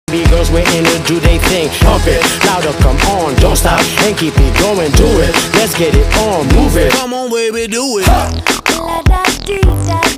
Girls waiting to do they thing. Pump it, louder, come on, don't stop, and keep it going, do it. Let's get it on, move it. Come on, baby, do it. La da dee da.